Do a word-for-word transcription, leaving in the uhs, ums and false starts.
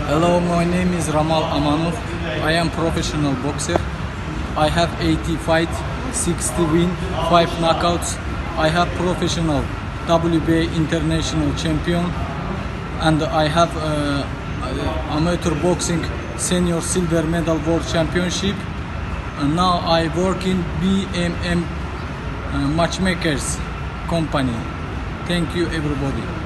Hello, my name is Ramal Amanov. I am professional boxer. I have eighty fights, sixty win, five knockouts. I have professional W B A international champion, and I have uh, amateur boxing senior silver medal world championship. And now I work in B M M uh, matchmakers company. Thank you, everybody.